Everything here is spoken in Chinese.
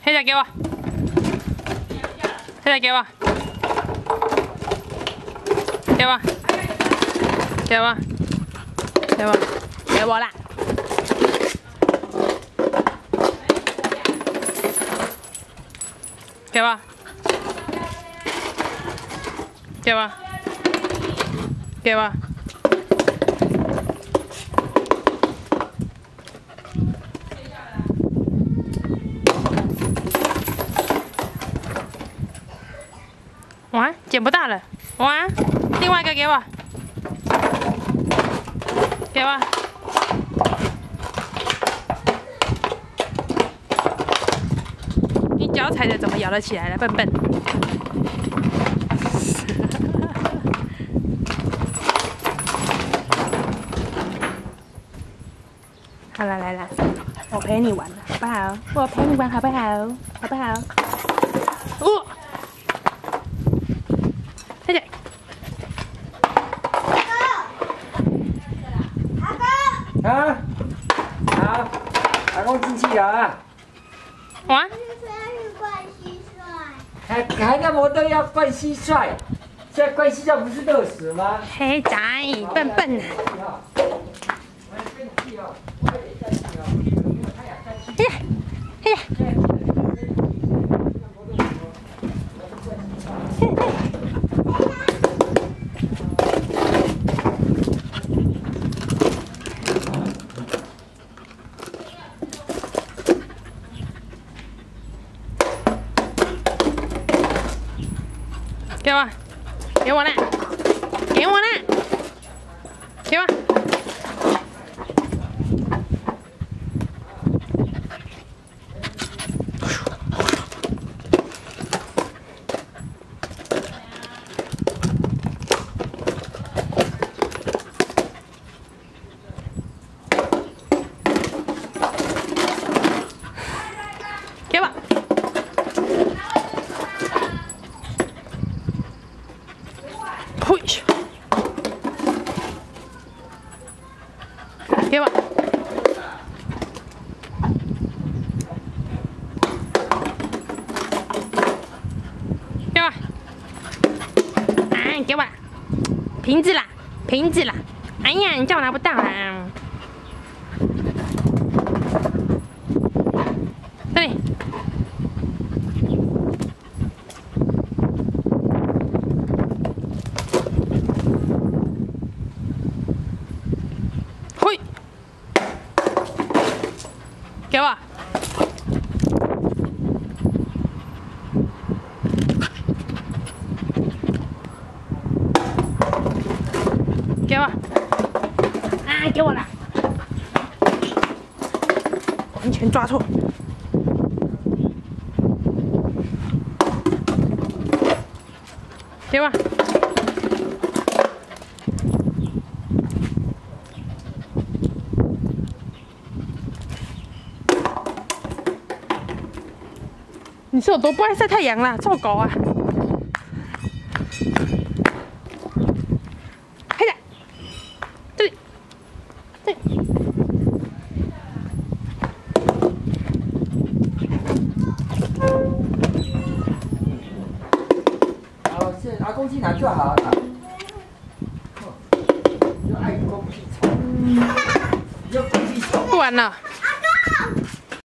黑仔给我，黑仔给我，给我，给我，给我，给我啦！给我，给我，给我。 哇，捡不到了！哇，另外一个给我，给我。你脚踩着怎么咬得起来了，笨笨？好了，来了，我陪你玩了，好不好？我陪你玩，好不好？好不好？哦。 快点！ 啊！好，阿公进去啊！ 哇！ 还那么多要灌蟋蟀，现在灌蟋蟀不是热死吗？ 黑仔，笨笨啊！哎呀，哎呀！ 给我，给我啦！给我啦！给我！给我！ 嘿，给我，给我，哎，给我，瓶子啦，瓶子啦，哎呀，你叫我拿不到啦，这里。 给我，给我，啊，给我啦！完全抓错。给我。 你是有多不爱晒太阳啦，臭狗啊！嘿呀，这里，这里。 好，是阿公去拿就好了。就爱公屁虫，就公屁虫。 不玩了。